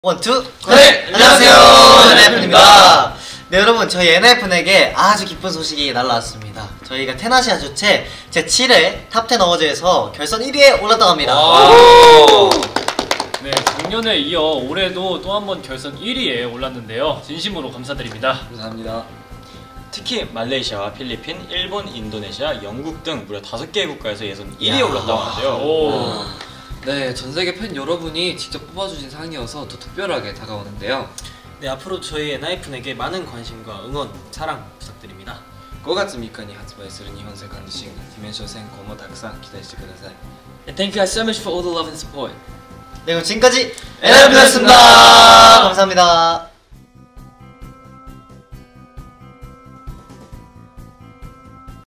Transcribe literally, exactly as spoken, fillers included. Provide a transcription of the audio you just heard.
원투 네! 안녕하세요, 엔하이픈입니다. 네, 여러분, 저희 엔하이픈에게 아주 기쁜 소식이 날라왔습니다. 저희가 테나시아 주체 제칠 회 탑텐 어워즈에서 결선 일 위에 올랐다고 합니다. 네, 작년에 이어 올해도 또 한 번 결선 일 위에 올랐는데요. 진심으로 감사드립니다. 감사합니다. 특히 말레이시아와 필리핀, 일본, 인도네시아, 영국 등 무려 다섯 개 국가에서 예선 일 위에 올랐다고 하는데요. 오. 네, 전세계 팬 여러분이 직접 뽑아주신 상이어서 더 특별하게 다가오는데요. 네, 앞으로 저희 엔하이픈에게 많은 관심과 응원, 사랑 부탁드립니다. ごがつみっかに発売する日本セカンドシングル「ディメンション選考」もたくさん期待してください。 And thank you guys so much for all the love and support. 네, 그럼 지금까지 엔하이픈이었습니다. 감사합니다.